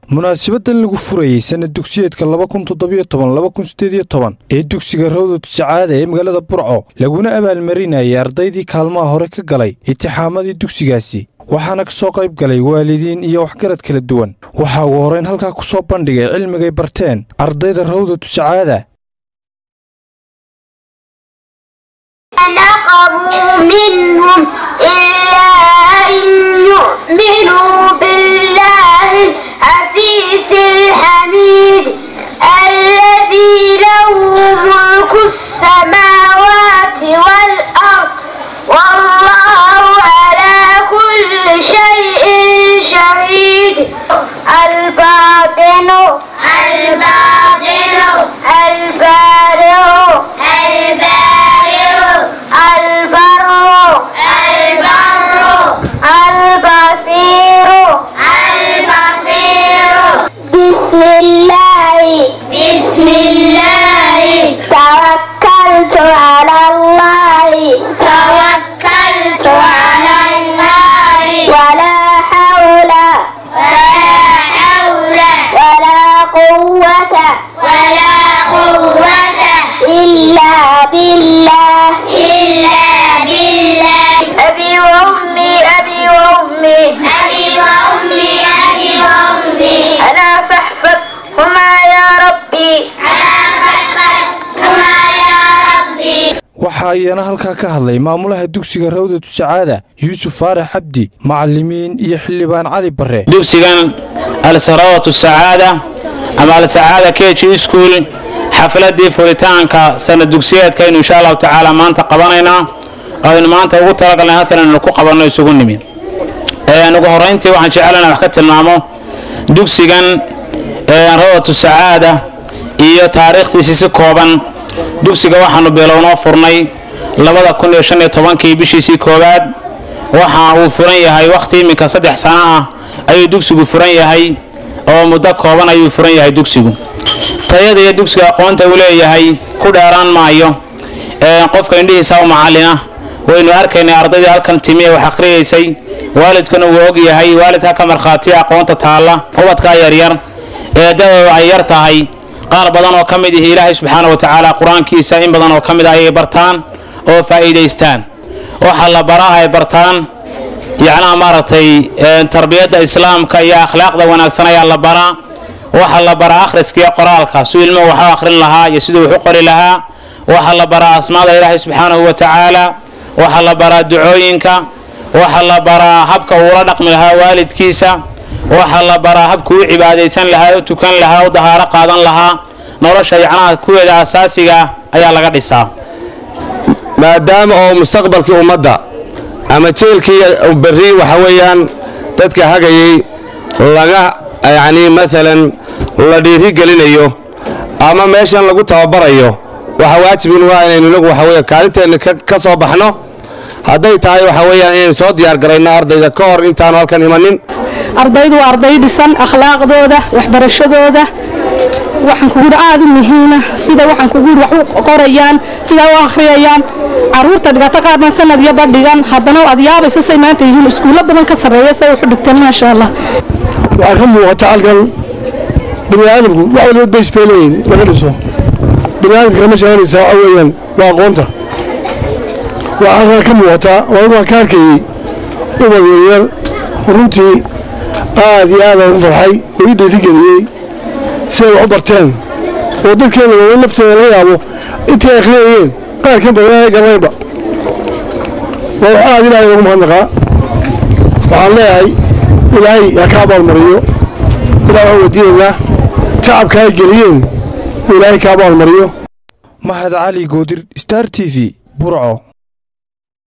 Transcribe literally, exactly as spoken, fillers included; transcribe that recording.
munaasabaddan lagu furayay sanad dugsiyeedka laba kun toddoba iyo toban laba kun siddeed iyo toban ee dugsiga Rawdatu Sacaada ee magaalada Burco laguna abaalmarinayay ardaydii kaalmaha hore ka galay imtixaamadii dugsigaasi waxaana ka soo qayb galay waalidiin iyo waxgarad kala duwan waxa uu horeen halka ku soo bandhigay cilmiga barteen ardayda Rawdatu Sacaada نقموا منهم إلا أن يؤمنوا بالله العزيز الحميد الذي له ملك السماوات والأرض والله على كل شيء شهيد الباطن الباطن البارئ البر البر البصير البصير بسم الله بسم الله توكلت على الله توكلت على الله ولا حول ولا حول ولا قوة ولا قوة إلا بالله إلا بالله أبي وأمي أبي وأمي أبي وأمي أبي وأمي أنا فاحفظهما يا ربي أنا فاحفظهما يا ربي waxa ayana halka ka hadlay maamulaha dugsiga Rawdatu Sacaada Yuusuf Faarax Abdi macallimiin iyo xildhibaan Cali Barre dugsigan Rawdatu Sacaada ama Al-Sacaada K G School xafladii furitaanka sanad dugsiyeedka in insha Allah taala maanta qabanayna oo maanta ugu talagalnay halkan inaan ku qabanno isugu nimid ee anagu horeyntii waxaan jecelahay wax ka tilmaamo dugsigan ee Rawdatu Sacaada iyo taariikhdiisa si kooban dugsiga waxaanu bilownaa furnay laba kun iyo shan iyo toban kii bishii koowaad waxa uu furan yahay waqti iminka saddex sano ah ayuu dugsigu furan yahay oo muddo kooban ayuu furan yahay dugsigu tayada iyo dugsiga aqoonta uu leeyahay ku dheeraan maayo ee qofka indhihiisa u macallina waynu arkaynaa ardayda halkan timiye wax akhriyeysay waalidkuna uu og yahay waalidka ka marxaati aqoonta taala ubadka yar yar ee dawaa ay yar tahay qaar badan oo kamid ah Ilaahay subhanahu wa ta'ala quraankiisa in badan oo kamid ah ay bartaan oo faa'iideystaan waxa la baraa ay bartaan yacna maartay tarbiyada islaamka iyo akhlaaqda wanaagsan ayaa la baraa waxa la baraa akhriska iyo qoraalka soo ilmo waxa akhrin lahaa iyo sidoo wuxuu qori lahaa waxa la baraa asmaada Ilaahay subhanahu wa ta'ala waxa la baraa ducooyinka waxa la baraa habka uu la dhaqmi lahaa waalidkiisa waxa la baraa habka uu cibaadeysan lahaa oo tukan lahaa oo dahaaro qaadan lahaa nolosha yacna kuweeda asaasiga ayaa laga dhisaa maadaama oo mustaqbalka ummadda ama jeelkii bari waxa weeyaan dadka hagayay laga يعني مثلا لديري قلينيو أما ماشان لقو تابرايو وحواجبين وين نلقو وحويا كارنتين كسو بحنو هذا تاي وحويا إن صوت يار قرينا أرض إذا كور إنت أنا كان يمنين أرضيد وأرضيد سن أخلاق ذوده وحبرش ذوده وحن كقول عادي مهينة سيدا وحن كقول وحوق قريان سيدا وآخريان عرور تبقى تقعد من سنة ديابا ديغان حبنا وأدياب سيسي ما تيجين اسكولا بدن كسر ريسا وحدكتن ما شاء الله وأهم وتعالى بني آدم وأول بيس بيلين وغيره بني آدم كما شاء الله أولا وأقونته وأنا كم وتا وأنا كاركي وبدير runtii aad iyo aad ugu farxay oo dhiirigeliyay sida ubarteen oo dadkeena oo laftooda laga yaabo intii ay akhriyeen qaar ka badan ay galayba oo aad ilaahay ugu mahadnaqa waxaan leeyahay ilaahay ya ka abaalmariyo ilaahay wadiina tacabka ay geliyeen ilaahay ka abaalmariyo Mahad Ali Goodir Star T V Burco.